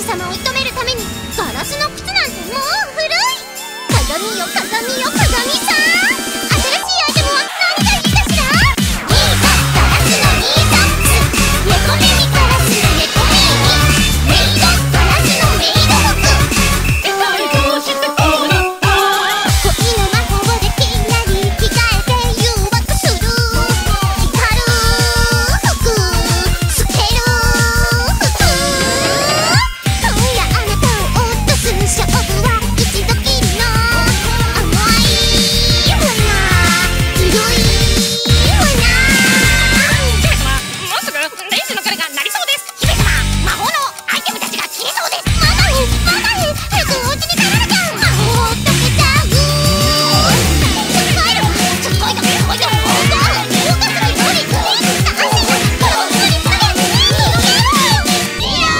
王子様を射止めるためにガラスの靴なんてもう古い。鏡よ鏡よ鏡さん、新しいアイテムは何がいいかしら。ニーサガラスのニーサックス、猫耳ガラスの猫耳、メイドガラスのメイド服。どうしてこうなった。恋の魔法できなり着替えて誘惑する。光る服、透ける服。今夜あなたを落とす勝負は一度きりの甘い花、強い花。姫様、もうすぐ天使の彼がなりそうです。姫様、魔法のアイテムたちが消えそうです。まだへまだへ、早くお家に帰らなきゃ。魔法を解けちゃう。ちょっと帰る。ちょっと来いだけ来いだ。フォーカスのようにクリームした汗がこれを塗りつけ広げろ。いや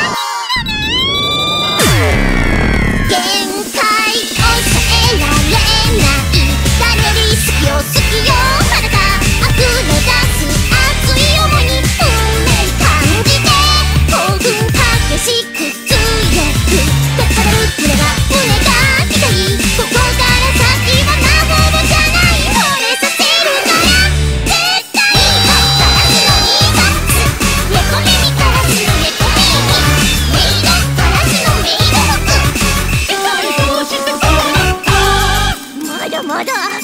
限界抑えられない。誰に好きよ好きよあなた。溢れ出す熱い想いに胸に感じて興奮激しく強く高鳴る胸が痛い。ここから先は魔法じゃない。惚れさせるから絶対。ガラスのニーサックス、猫耳ガラスの猫耳、メイドガラスのメイド服。どうしてこうなった。まだまだ